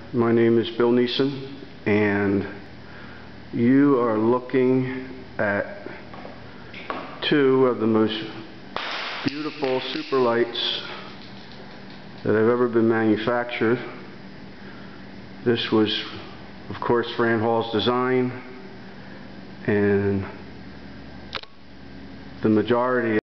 My name is Bill Neeson, and you are looking at two of the most beautiful Superlites that have ever been manufactured. This was, of course, Fran Hall's design, and the majority